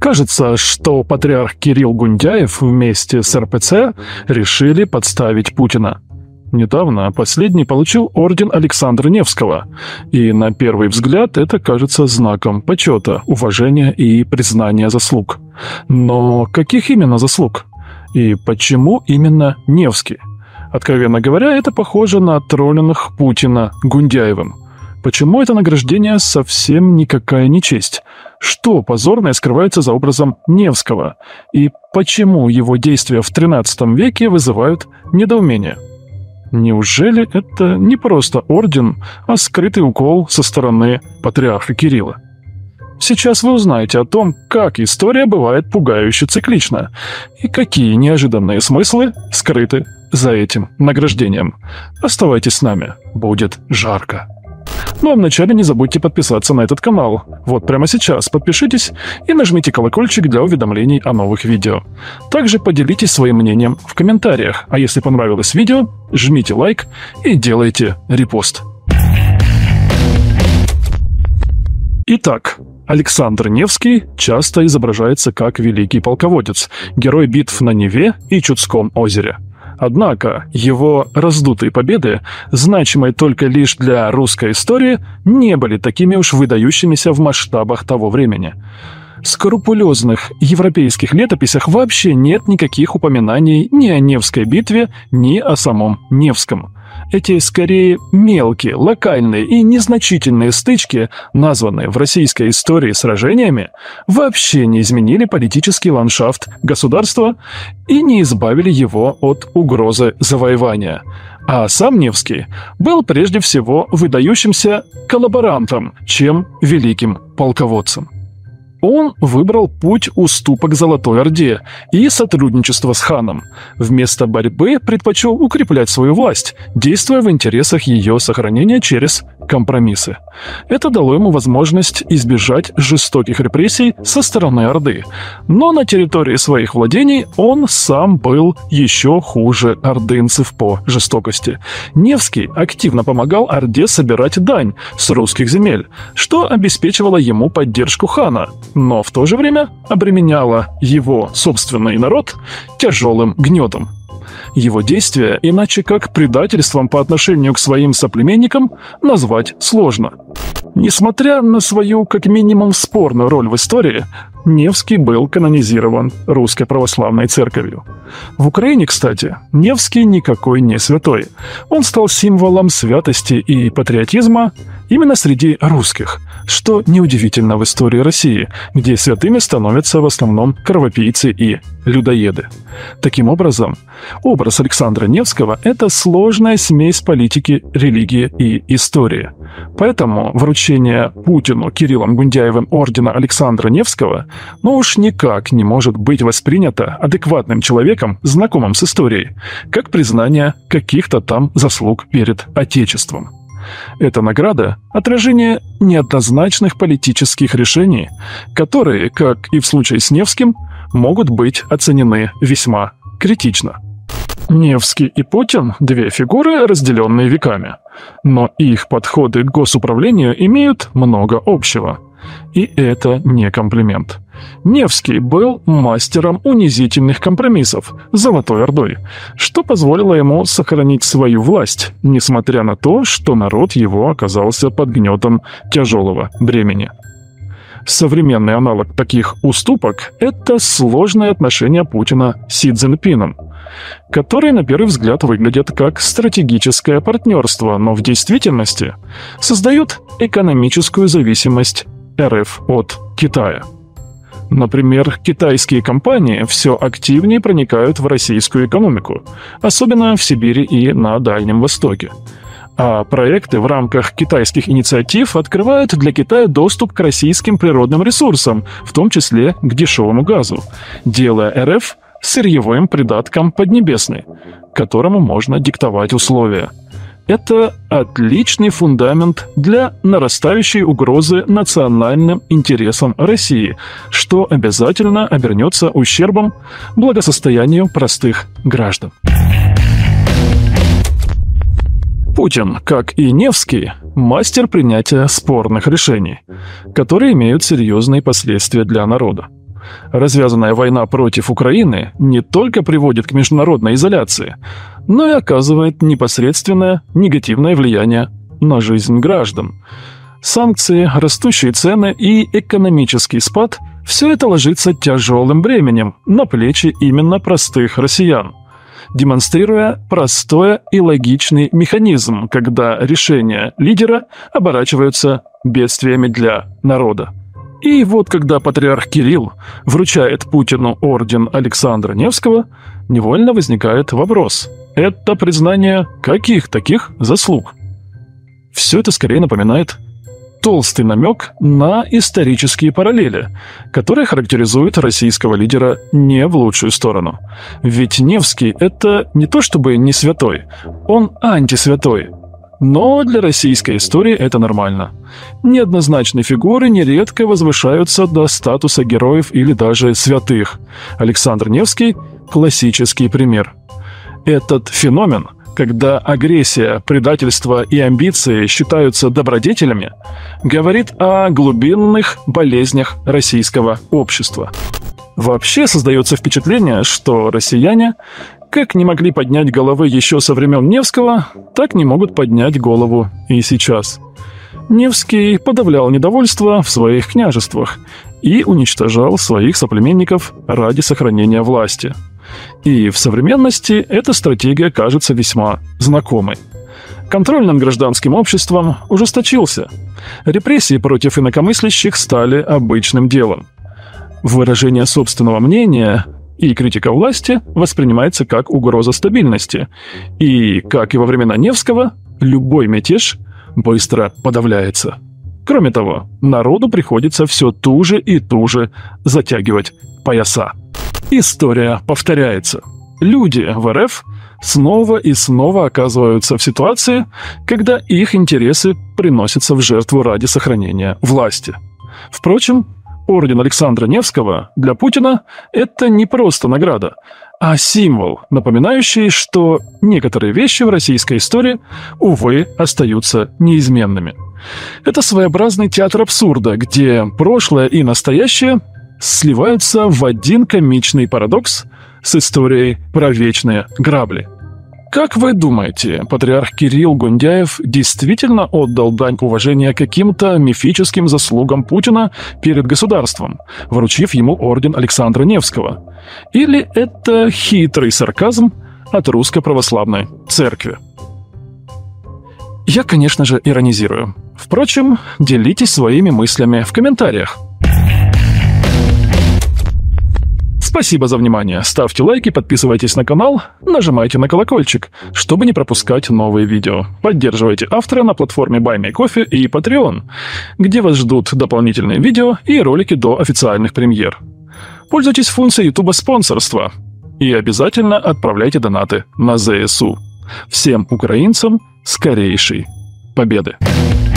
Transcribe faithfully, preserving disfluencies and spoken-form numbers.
Кажется, что патриарх Кирилл Гундяев вместе с эр пэ цэ решили подставить Путина. Недавно последний получил орден Александра Невского, и на первый взгляд это кажется знаком почета, уважения и признания заслуг. Но каких именно заслуг? И почему именно Невский? Откровенно говоря, это похоже на троллинг Путина Гундяевым. Почему это награждение совсем никакая не честь? Что позорное скрывается за образом Невского? И почему его действия в тринадцатом веке вызывают недоумение? Неужели это не просто орден, а скрытый укол со стороны патриарха Кирилла? Сейчас вы узнаете о том, как история бывает пугающе циклична, и какие неожиданные смыслы скрыты за этим награждением. Оставайтесь с нами, будет жарко. Ну а вначале не забудьте подписаться на этот канал. Вот прямо сейчас подпишитесь и нажмите колокольчик для уведомлений о новых видео. Также поделитесь своим мнением в комментариях, а если понравилось видео, жмите лайк и делайте репост. Итак, Александр Невский часто изображается как великий полководец, герой битв на Неве и Чудском озере. Однако его раздутые победы, значимые только лишь для русской истории, не были такими уж выдающимися в масштабах того времени. В скрупулезных европейских летописях вообще нет никаких упоминаний ни о Невской битве, ни о самом Невском. Эти, скорее, мелкие, локальные и незначительные стычки, названные в российской истории сражениями, вообще не изменили политический ландшафт государства и не избавили его от угрозы завоевания. А сам Невский был прежде всего выдающимся коллаборантом, чем великим полководцем. Он выбрал путь уступок Золотой Орде и сотрудничества с ханом. Вместо борьбы предпочел укреплять свою власть, действуя в интересах ее сохранения через компромиссы. Это дало ему возможность избежать жестоких репрессий со стороны Орды. Но на территории своих владений он сам был еще хуже ордынцев по жестокости. Невский активно помогал Орде собирать дань с русских земель, что обеспечивало ему поддержку хана, но в то же время обременяло его собственный народ тяжелым гнетом. Его действия иначе как предательством по отношению к своим соплеменникам назвать сложно. Несмотря на свою как минимум спорную роль в истории, Невский был канонизирован Русской Православной Церковью. В Украине, кстати, Невский никакой не святой. Он стал символом святости и патриотизма именно среди русских, что неудивительно в истории России, где святыми становятся в основном кровопийцы и людоеды. Таким образом, образ Александра Невского – это сложная смесь политики, религии и истории. Поэтому вручение Путину Кириллом Гундяевым ордена Александра Невского ну уж никак не может быть воспринято адекватным человеком, знакомым с историей, как признание каких-то там заслуг перед Отечеством. Эта награда – отражение неоднозначных политических решений, которые, как и в случае с Невским, могут быть оценены весьма критично. Невский и Путин – две фигуры, разделенные веками, но их подходы к госуправлению имеют много общего. И это не комплимент. Невский был мастером унизительных компромиссов с Золотой Ордой, что позволило ему сохранить свою власть, несмотря на то, что народ его оказался под гнетом тяжелого бремени. Современный аналог таких уступок – это сложные отношения Путина с Си Цзиньпином, которые на первый взгляд выглядят как стратегическое партнерство, но в действительности создают экономическую зависимость эр эф от Китая. Например, китайские компании все активнее проникают в российскую экономику, особенно в Сибири и на Дальнем Востоке. А проекты в рамках китайских инициатив открывают для Китая доступ к российским природным ресурсам, в том числе к дешевому газу, делая эр эф сырьевым придатком Поднебесной, которому можно диктовать условия. Это отличный фундамент для нарастающей угрозы национальным интересам России, что обязательно обернется ущербом благосостоянию простых граждан. Путин, как и Невский, мастер принятия спорных решений, которые имеют серьезные последствия для народа. Развязанная война против Украины не только приводит к международной изоляции, но и оказывает непосредственное негативное влияние на жизнь граждан. Санкции, растущие цены и экономический спад – все это ложится тяжелым бременем на плечи именно простых россиян, демонстрируя простой и логичный механизм, когда решения лидера оборачиваются бедствиями для народа. И вот когда патриарх Кирилл вручает Путину орден Александра Невского, невольно возникает вопрос – это признание каких таких заслуг? Все это скорее напоминает толстый намек на исторические параллели, которые характеризуют российского лидера не в лучшую сторону. Ведь Невский – это не то чтобы не святой, он антисвятой. Но для российской истории это нормально. Неоднозначные фигуры нередко возвышаются до статуса героев или даже святых. Александр Невский – классический пример. Этот феномен, когда агрессия, предательство и амбиции считаются добродетелями, говорит о глубинных болезнях российского общества. Вообще создается впечатление, что россияне как не могли поднять головы еще со времен Невского, так не могут поднять голову и сейчас. Невский подавлял недовольство в своих княжествах и уничтожал своих соплеменников ради сохранения власти. И в современности эта стратегия кажется весьма знакомой. Контроль над гражданским обществом ужесточился. Репрессии против инакомыслящих стали обычным делом. Выражение собственного мнения и критика власти воспринимается как угроза стабильности. И, как и во времена Невского, любой мятеж быстро подавляется. Кроме того, народу приходится все туже и туже затягивать пояса. История повторяется. Люди в эр эф снова и снова оказываются в ситуации, когда их интересы приносятся в жертву ради сохранения власти. Впрочем, орден Александра Невского для Путина – это не просто награда, а символ, напоминающий, что некоторые вещи в российской истории, увы, остаются неизменными. Это своеобразный театр абсурда, где прошлое и настоящее сливаются в один комичный парадокс с историей про вечные грабли. Как вы думаете, патриарх Кирилл Гундяев действительно отдал дань уважения каким-то мифическим заслугам Путина перед государством, вручив ему орден Александра Невского? Или это хитрый сарказм от русско-православной церкви? Я, конечно же, иронизирую. Впрочем, делитесь своими мыслями в комментариях. Спасибо за внимание. Ставьте лайки, подписывайтесь на канал, нажимайте на колокольчик, чтобы не пропускать новые видео. Поддерживайте автора на платформе BuyMeCoffee и Patreon, где вас ждут дополнительные видео и ролики до официальных премьер. Пользуйтесь функцией YouTube спонсорства и обязательно отправляйте донаты на зэ эс у. Всем украинцам скорейшей победы!